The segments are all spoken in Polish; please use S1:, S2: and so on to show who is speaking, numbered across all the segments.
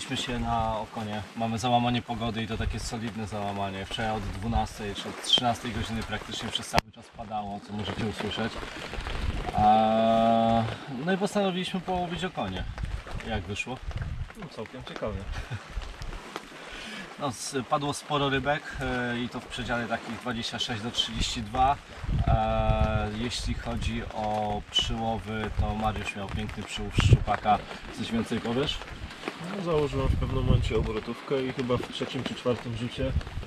S1: postawiliśmy się na okonie. Mamy załamanie pogody i to takie solidne załamanie. Wczoraj od 12 czy od 13 godziny praktycznie przez cały czas padało, co możecie usłyszeć. No i postanowiliśmy połowić okonie. Jak wyszło? No, całkiem ciekawie. No, padło sporo rybek i to w przedziale takich 26 do 32. Jeśli chodzi o przyłowy, to Mariusz miał piękny przyłów szczupaka. Coś więcej powiesz?
S2: No, założyłem w pewnym momencie obrotówkę i chyba w trzecim czy czwartym rzucie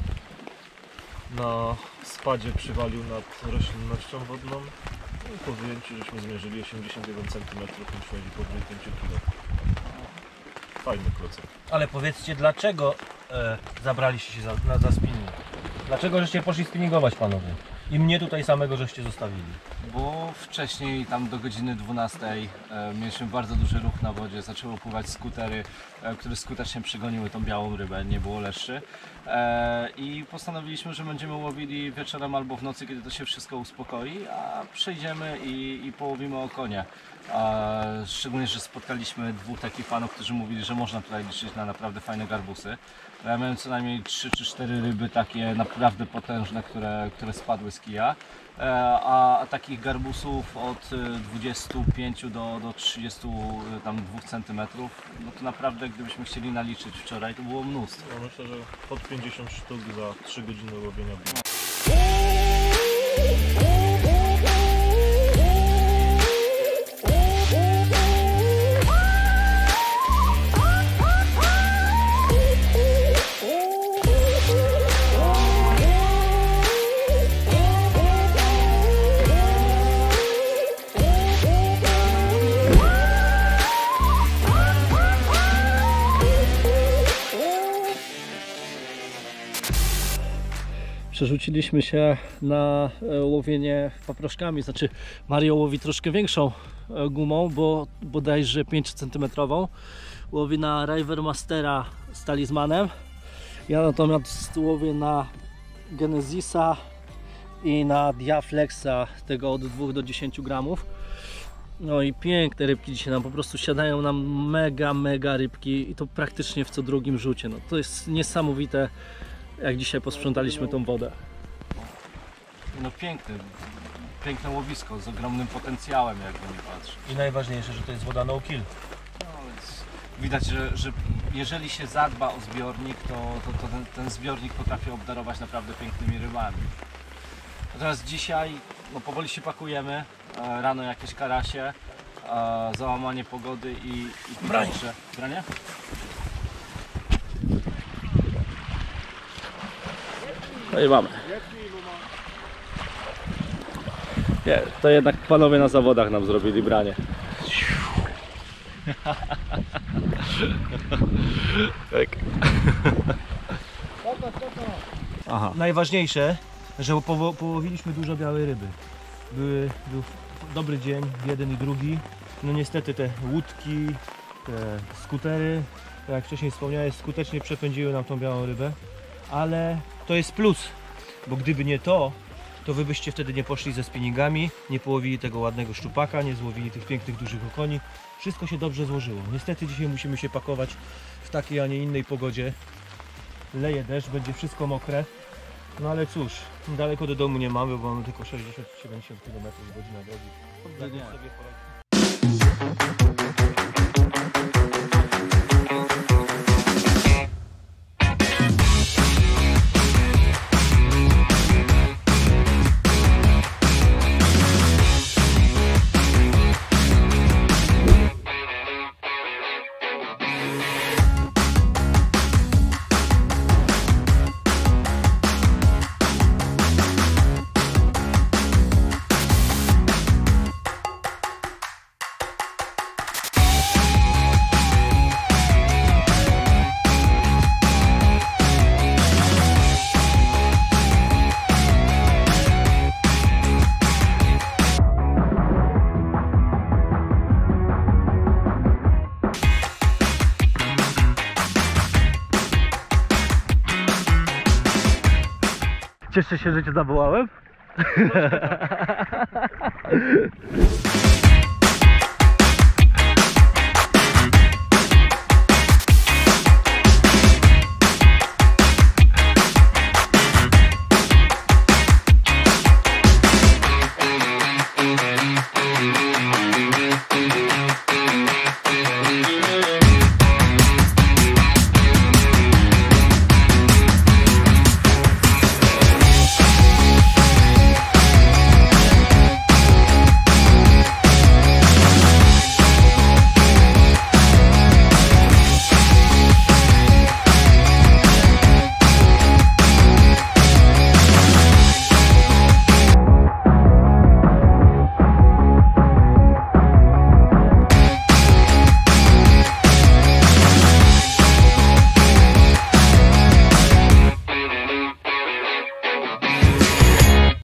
S2: na spadzie przywalił nad roślinnością wodną. No i po wyjęciu żeśmy zmierzyli 81 cm i śledzi powyżej 5 kg. Fajny klocek.
S3: Ale powiedzcie, dlaczego zabraliście się za spinning? Dlaczego żeście poszli spinningować, panowie? I mnie tutaj samego żeście zostawili?
S1: Bo wcześniej, tam do godziny 12 mieliśmy bardzo duży ruch na wodzie, zaczęły pływać skutery, które skutecznie przegoniły tą białą rybę, nie było leszczy. I postanowiliśmy, że będziemy łowili wieczorem albo w nocy, kiedy to się wszystko uspokoi, a przejdziemy i połowimy okonie. Szczególnie, że spotkaliśmy dwóch takich panów, którzy mówili, że można tutaj liczyć na naprawdę fajne garbusy. Ja miałem co najmniej 3 czy 4 ryby takie naprawdę potężne, które spadły z kija. A takich garbusów od 25 do 32 cm, no to naprawdę gdybyśmy chcieli naliczyć wczoraj, to było mnóstwo.
S2: No myślę, że pod 50 sztuk za 3 godziny łowienia było.
S1: Przerzuciliśmy się na łowienie paproszkami, znaczy Mario łowi troszkę większą gumą, bo bodajże 5 cm. Łowi na River Mastera z talizmanem. Ja natomiast łowię na Genesisa i na Diaflexa, tego od 2 do 10 gramów. No i piękne rybki dzisiaj nam po prostu siadają nam mega rybki i to praktycznie w co drugim rzucie. No, to jest niesamowite, jak dzisiaj posprzątaliśmy tą wodę. No piękne łowisko z ogromnym potencjałem, jakby nie patrzeć.
S3: I najważniejsze, że to jest woda no kill.
S1: No, więc widać, że jeżeli się zadba o zbiornik, to ten zbiornik potrafi obdarować naprawdę pięknymi rybami. Natomiast dzisiaj no, powoli się pakujemy, rano jakieś karasie, załamanie pogody i
S3: Branie!
S1: Branie? No i mamy. Nie, to jednak panowie na zawodach nam zrobili branie. Tak.
S3: Aha. Najważniejsze, że połowiliśmy dużo białej ryby. Był dobry dzień, jeden i drugi. No niestety te łódki, te skutery, tak jak wcześniej wspomniałem, skutecznie przepędziły nam tą białą rybę. Ale to jest plus, bo gdyby nie to, to wy byście wtedy nie poszli ze spinningami, nie połowili tego ładnego szczupaka, nie złowili tych pięknych dużych okoni. Wszystko się dobrze złożyło. Niestety dzisiaj musimy się pakować w takiej, a nie innej pogodzie. Leje deszcz, będzie wszystko mokre. No ale cóż, daleko do domu nie mamy, bo mamy tylko 60-70 km godzina drogi.
S1: Cieszę się, że cię zawołałem.